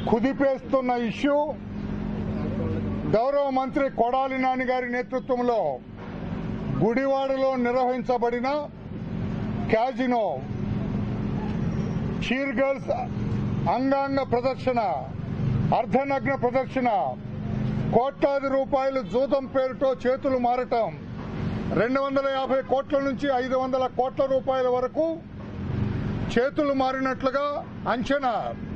కుదిపేస్తున్న issue గౌరవ మంత్రి కొడాలి నాని గారి నేతృత్వంలో గుడివాడలో నిర్వహించబడిన క్యాజినో చీర్ గర్ల్స్ అంగాంగ ప్రదర్శన, అర్ధనగ్న ప్రదర్శన, కోట్లాది రూపాయలు జూదం పేరుతో చేతులు మారటం, 250 కోట్ల నుంచి 500 కోట్ల రూపాయల వరకు చేతులు మారినట్లుగా అంచనా.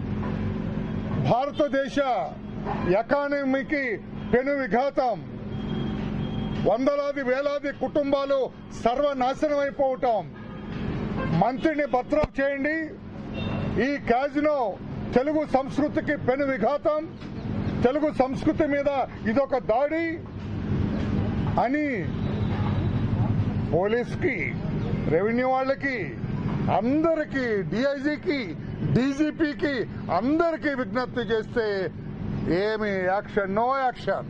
భారతదేశ ఎకానమీకి పెను విఘాతం, వందలాది వేలాది కుటుంబాలు సర్వనాశనమైపోవటం. మంత్రిని బర్తరఫ్ చేయండి. ఈ క్యాజినో తెలుగు సంస్కృతికి పెను విఘాతం, తెలుగు సంస్కృతి మీద ఇదొక దాడి అని పోలీస్కి, రెవెన్యూ వాళ్ళకి, అందరికీ, డీఐజీకి, డీజీపీకి అందరికీ విజ్ఞప్తి చేస్తే ఏమి యాక్షన్? No action.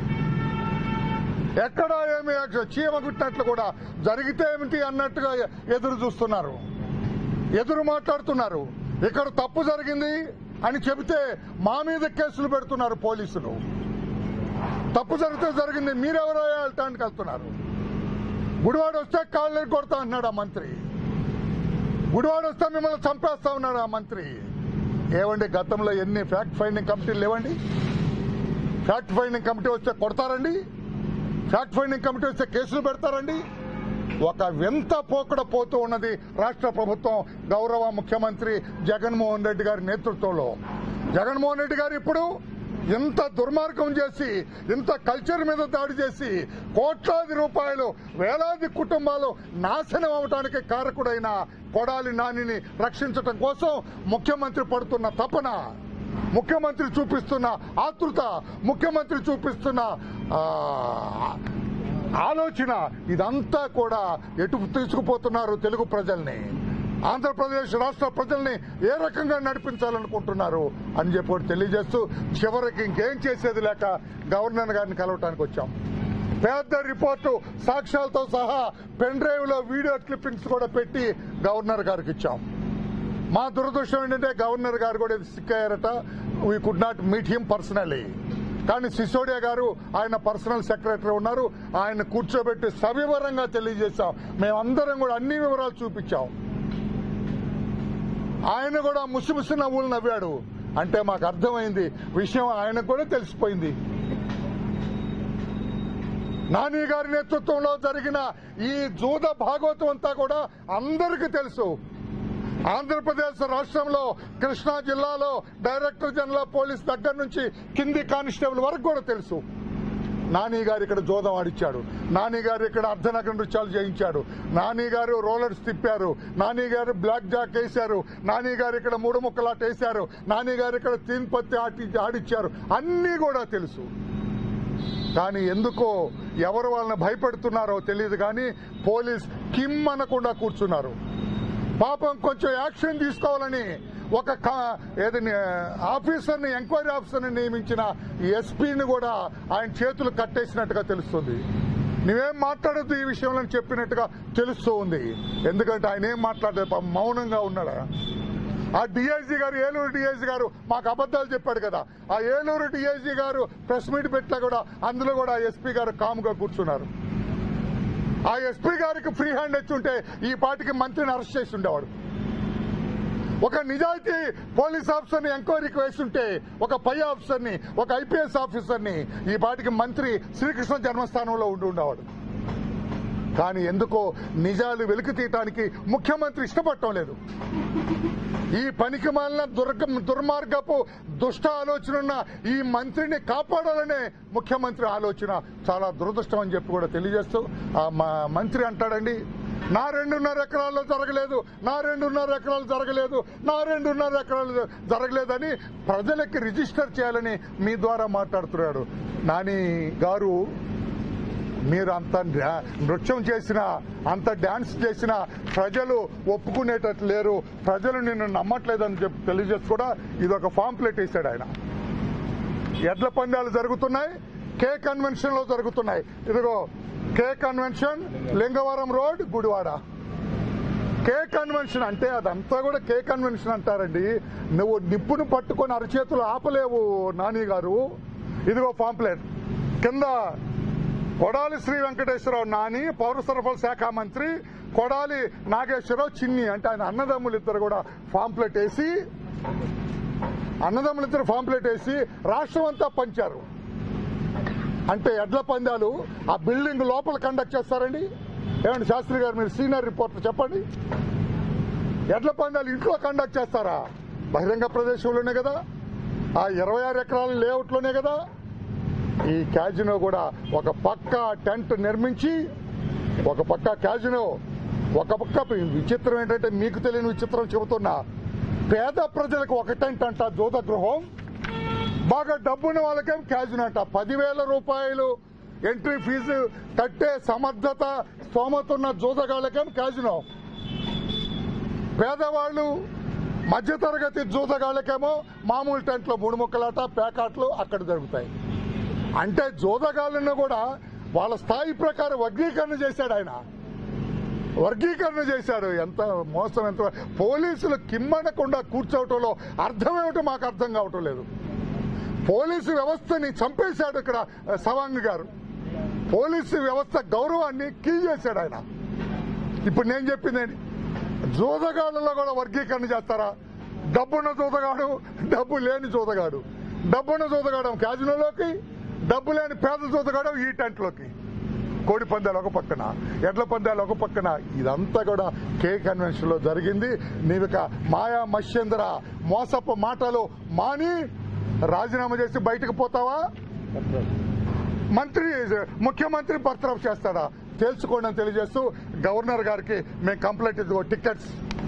ఎక్కడా ఏమి యాక్షన్? చీమ గుట్టినట్లు కూడా జరిగితే ఏమిటి అన్నట్టుగా ఎదురు చూస్తున్నారు, ఎదురు మాట్లాడుతున్నారు. ఇక్కడ తప్పు జరిగింది అని చెబితే మా మీద కేసులు పెడుతున్నారు పోలీసులు. తప్పు జరిగితే జరిగింది, మీరెవరో వెళ్ళటానికి వెళ్తున్నారు. గుడివాడ వస్తే కాళ్ళు కొడతా అన్నాడు ఆ మంత్రి. గుడివాడ వస్తే మిమ్మల్ని చంపేస్తా ఉన్నాడు ఆ మంత్రి. ఏవండి, గతంలో ఎన్ని ఫ్యాక్ట్ ఫైండింగ్ కమిటీలు లేవండి? ఫ్యాక్ట్ ఫైండింగ్ కమిటీ వస్తే కొడతారండి? ఫ్యాక్ట్ ఫైండింగ్ కమిటీ వస్తే కేసులు పెడతారండి? ఒక వింత పోకడ పోతూ ఉన్నది రాష్ట్ర ప్రభుత్వం గౌరవ ముఖ్యమంత్రి జగన్మోహన్ రెడ్డి గారి నేతృత్వంలో. జగన్మోహన్ రెడ్డి గారు ఇప్పుడు ఇంత దుర్మార్గం చేసి, ఇంత కల్చర్ మీద దాడి చేసి, కోట్లాది రూపాయలు, వేలాది కుటుంబాలు నాశనం అవడానికి కారకుడైన కొడాలి నానిని రక్షించడం కోసం ముఖ్యమంత్రి పడుతున్న తపన, ముఖ్యమంత్రి చూపిస్తున్న ఆతృత, ముఖ్యమంత్రి చూపిస్తున్న ఆలోచన, ఇదంతా కూడా ఎటు తీసుకుపోతున్నారు తెలుగు ప్రజల్ని, ఆంధ్రప్రదేశ్ రాష్ట్ర ప్రజల్ని ఏ రకంగా నడిపించాలనుకుంటున్నారు అని చెప్పి తెలియజేస్తూ, చివరికి ఇంకేం చేసేది లేక గవర్నర్ గారిని కలవటానికి వచ్చాం. పెద్ద రిపోర్టు సాక్ష్యాలతో సహా పెన్ డ్రైవ్ లో వీడియో క్లిప్పింగ్స్ కూడా పెట్టి గవర్నర్ గారికి ఇచ్చాం. మా దురదృష్టం ఏంటంటే గవర్నర్ గారు కూడా సిక్ అయ్యారట. We could not meet him personally. కానీ సిసోడియా గారు ఆయన పర్సనల్ సెక్రటరీ ఉన్నారు, ఆయన కూర్చోబెట్టి సవివరంగా తెలియజేశాం. మేమందరం కూడా అన్ని వివరాలు చూపించాం. ఆయన కూడా ముసిముసి నవ్వులు నవ్వాడు. అంటే మాకు అర్థమైంది, విషయం ఆయనకు కూడా తెలిసిపోయింది. నాని గారి నేతృత్వంలో జరిగిన ఈ జూద భాగవతం అంతా కూడా అందరికీ తెలుసు. ఆంధ్రప్రదేశ్ రాష్ట్రంలో కృష్ణా జిల్లాలో డైరెక్టర్ జనరల్ పోలీస్ దగ్గర నుంచి కింది కానిస్టేబుల్ వరకు కూడా తెలుసు. నాని గారు ఇక్కడ జోదం ఆడిచ్చాడు, నాని గారు ఇక్కడ అర్ధనగ్న నృత్యాలు చేయించాడు, నాని గారు రోలర్స్ తిప్పారు, నాని గారు బ్లాక్ జాక్ వేశారు, నాని గారు ఇక్కడ 3 ముక్కలాట వేశారు, నాని గారు ఇక్కడ తీన్పత్తి ఆడిచ్చారు, అన్నీ కూడా తెలుసు. కానీ ఎందుకో ఎవరు వాళ్ళని భయపెడుతున్నారో తెలియదు కానీ పోలీస్ కిమ్ అనకుండా కూర్చున్నారు. పాపం కొంచెం యాక్షన్ తీసుకోవాలని ఒక ఆఫీసర్ని, ఎంక్వైరీ ఆఫీసర్ని నియమించిన ఎస్పీని కూడా ఆయన చేతులు కట్టేసినట్టుగా తెలుస్తుంది. నువ్వేం మాట్లాడద్దు ఈ విషయంలో చెప్పినట్టుగా తెలుస్తూ ఉంది. ఎందుకంటే ఆయన ఏం మాట్లాడలేదు, మౌనంగా ఉన్నాడా? ఆ డిఐజీ గారు, ఏలూరు డిఐజీ గారు మాకు అబద్దాలు చెప్పాడు కదా, ఆ ఏలూరు డిఐజీ గారు ప్రెస్ మీట్ పెట్టినా కూడా అందులో కూడా ఎస్పీ గారు కామ్గా కూర్చున్నారు. ఆ ఎస్పీ గారికి ఫ్రీ హ్యాండ్ ఇచ్చుంటే ఈ పార్టీకి మంత్రిని అరెస్ట్ చేసి ఉండేవాడు. ఒక నిజాయితీ పోలీస్ ఆఫీసర్ని ఎంక్వైరీకి వేస్తుంటే, ఒక పై ఆఫీసర్ని, ఒక ఐపీఎస్ ఆఫీసర్ని ఈ పార్టీకి మంత్రి శ్రీకృష్ణ జన్మస్థానంలో ఉండేవాడు. కానీ ఎందుకో నిజాలు వెలికి తీయటానికి ముఖ్యమంత్రి ఇష్టపడటం లేదు. ఈ పనికి మాలిన దుర్మార్గపు దుష్ట ఆలోచన ఉన్న ఈ మంత్రిని కాపాడాలనే ముఖ్యమంత్రి ఆలోచన చాలా దురదృష్టం అని చెప్పి కూడా తెలియజేస్తూ, ఆ మంత్రి అంటాడండి, నా 2.5 ఎకరాల్లో జరగలేదు, నా 2.5 ఎకరాలు జరగలేదు, నా 2.5 ఎకరాలు జరగలేదని ప్రజలకి రిజిస్టర్ చేయాలని మీ ద్వారా మాట్లాడుతున్నాడు. నాని గారు, మీరు అంత నృత్యం చేసినా, అంత డాన్స్ చేసినా ప్రజలు ఒప్పుకునేటట్లు లేరు, ప్రజలు నిన్ను నమ్మట్లేదని చెప్పి తెలియజేసి కూడా ఇదొక పాంప్లెట్ వేశాడు ఆయన. ఎడ్ల పందాలు జరుగుతున్నాయి, కే కన్వెన్షన్ లో జరుగుతున్నాయి. ఇదిగో K convention, Lingavaram road, Gudivada. K convention అంటే అదంతా కూడా కే కన్వెన్షన్ అంటారండి. నువ్వు నిప్పును పట్టుకొని అరచేతులు ఆపలేవు నాని గారు. ఇదిగో పాంప్లెట్ కింద కొడాలి శ్రీ వెంకటేశ్వరరావు నాని పౌర సరఫరాల శాఖ మంత్రి, కొడాలి నాగేశ్వరరావు చిన్ని అంటే ఆయన అన్నదమ్ములు ఇద్దరు కూడా పాంప్లెట్ వేసి రాష్ట్రం అంతా పంచారు. అంటే ఎడ్ల పందాలు ఆ బిల్డింగ్ లోపల కండక్ట్ చేస్తారండి. ఏమండి శాస్త్రి గారు, మీరు సీనియర్ రిపోర్టర్ చెప్పండి. ఎడ్ల పందాలు ఇంట్లో కండక్ట్ చేస్తారా? బహిరంగ ప్రదేశంలోనే కదా, ఆ 26 ఎకరాల లేఅవుట్లోనే కదా. ఈ క్యాజినో కూడా ఒక పక్క టెంట్ నిర్మించి, ఒక పక్క క్యాజినో, ఒక పక్క విచిత్రం ఏంటంటే మీకు తెలియని విచిత్రం చెబుతున్నా, పేద ప్రజలకు ఒక టెంట్ అంట జూద గృహం, బాగా డబ్బున్న వాళ్ళకేం క్యాజినో అంట. 10,000 రూపాయలు ఎంట్రీ ఫీజు కట్టే సమర్థత స్తోమతున్న జూదగాళ్ళకేం క్యాజినో, పేదవాళ్ళు మధ్యతరగతి జూదగాళ్ళకేమో మామూలు టెంట్లో 3 ముక్కలాట పేకాట్లు అక్కడ జరుగుతాయి. అంటే జూదగాళ్ళను కూడా వాళ్ళ స్థాయి ప్రకారం వర్గీకరణ చేశాడు ఆయన. ఎంత మోసం, ఎంత పోలీసులు కిమ్మనకుండా కూర్చోవటంలో అర్థమేమిటో మాకు అర్థం కావటం లేదు. పోలీసు వ్యవస్థని చంపేశాడు ఇక్కడ సవాంగ్ గారు. పోలీసు వ్యవస్థ గౌరవాన్ని కిల్ చేశాడు ఆయన. ఇప్పుడు నేను చెప్పిందేంటి, జూదగాళ్ళలో కూడా వర్గీకరణ చేస్తారా? డబ్బున్న జూదగాడు, డబ్బు లేని జూదగాడు. డబ్బున్న జూదగాడం క్యాజినోలోకి, డబ్బు లేని పేద జూదగాడు ఈ టెంట్లోకి. కోడి పందాలు ఒక పక్కన, ఎడ్ల పందాలు ఒక పక్కన. ఇదంతా కూడా కే కన్వెన్షన్ లో జరిగింది. నీవిక మాయా మహేంద్ర మోసపు మాటలు మాని రాజీనామా చేసి బయటకు పోతావా? ముఖ్యమంత్రి బర్తరఫ్ చేస్తాడా? తెలుసుకోండి అని తెలియజేస్తూ గవర్నర్ గారికి మేము కంప్లైంట్ ఇదిగో టికెట్స్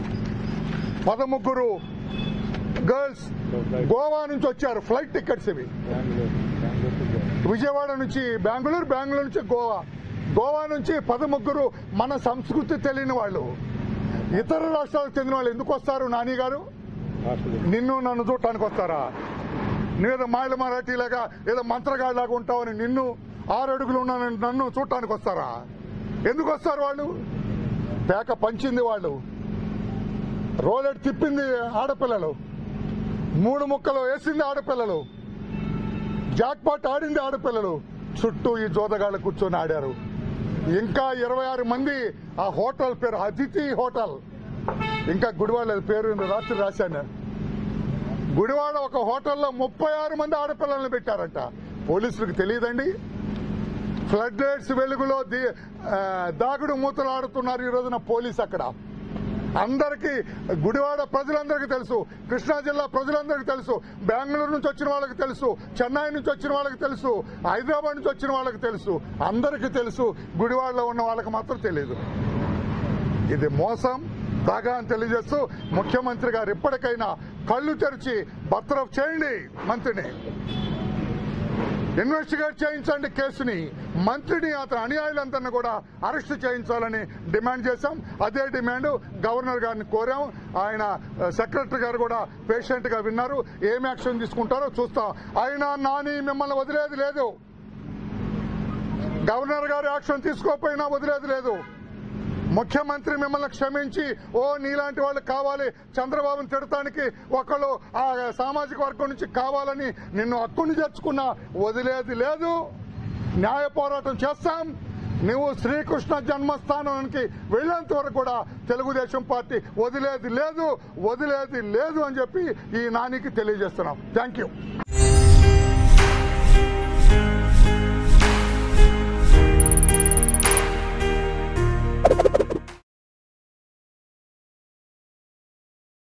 13 గర్ల్స్ గోవా నుంచి వచ్చారు. ఫ్లైట్ టికెట్స్ ఇవి. విజయవాడ నుంచి బెంగళూరు, బెంగళూరు నుంచి గోవా నుంచి 13 మన సంస్కృతి తెలియని వాళ్ళు, ఇతర రాష్ట్రాలకు చెందిన వాళ్ళు ఎందుకు వస్తారు నాని గారు? నిన్ను నన్ను చూడటానికి వస్తారా? నువ్వేదో మాయల మరాఠీలాగా ఏదో మంత్రగాడిలాగా ఉంటావని నిన్ను 6 అడుగులు ఉన్నానని నన్ను చూడటానికి వస్తారా? ఎందుకు వస్తారు వాళ్ళు? పేక పంచింది వాళ్ళు, రోలెట్ తిప్పింది ఆడపిల్లలు, 3 ముక్కలు వేసింది ఆడపిల్లలు, జాక్పాట్ ఆడింది ఆడపిల్లలు. చుట్టూ ఈ జోదగాళ్ళు కూర్చొని ఆడారు. ఇంకా 26 మంది ఆ హోటల్ పేరు అతిథి హోటల్, ఇంకా గుడివాడ పేరు రాత్రి రాశాను. గుడివాడ ఒక హోటల్లో 36 మంది ఆడపిల్లల్ని పెట్టారంట. పోలీసులకు తెలియదండి? ఫ్లడ్ లైట్స్ వెలుగులో దాగుడు మూతలు ఆడుతున్నారు ఈ రోజున పోలీసు అక్కడ. అందరికీ, గుడివాడ ప్రజలందరికీ తెలుసు, కృష్ణా జిల్లా ప్రజలందరికీ తెలుసు, బెంగళూరు నుంచి వచ్చిన వాళ్ళకి తెలుసు, చెన్నై నుంచి వచ్చిన వాళ్ళకి తెలుసు, హైదరాబాద్ నుంచి వచ్చిన వాళ్ళకి తెలుసు, అందరికీ తెలుసు. గుడివాడలో ఉన్న వాళ్ళకి మాత్రం తెలియదు. ఇది మోసం, దగా అని తెలియజేస్తూ ముఖ్యమంత్రి గారు ఇప్పటికైనా కళ్ళు తెరిచి బర్తరఫ్ చేయండి మంత్రిని, ఇన్వెస్టిగేట్ చేయించండి కేసుని, మంత్రిని అతని అనుయాయులందరినీ కూడా అరెస్ట్ చేయించాలని డిమాండ్ చేశాం. అదే డిమాండ్ గవర్నర్ గారిని కోరాం. ఆయన సెక్రటరీ గారు కూడా పేషెంట్ గా విన్నారు. ఏం యాక్షన్ తీసుకుంటారో చూస్తాం. అయినా నాని మిమ్మల్ని వదిలేది లేదు, గవర్నర్ గారు యాక్షన్ తీసుకోకపోయినా వదిలేది లేదు. ముఖ్యమంత్రి మిమ్మల్ని క్షమించి, నీలాంటి వాళ్ళు కావాలి చంద్రబాబును తిడటానికి, ఒకళ్ళు ఆ సామాజిక వర్గం నుంచి కావాలని నిన్ను హక్కుని చేర్చుకున్నా వదిలేది లేదు. న్యాయ పోరాటం చేస్తాం. నువ్వు శ్రీకృష్ణ జన్మస్థానానికి వెళ్లేంత వరకు కూడా తెలుగుదేశం పార్టీ వదిలేది లేదు అని చెప్పి ఈ నానికి తెలియజేస్తున్నాం. Thank you.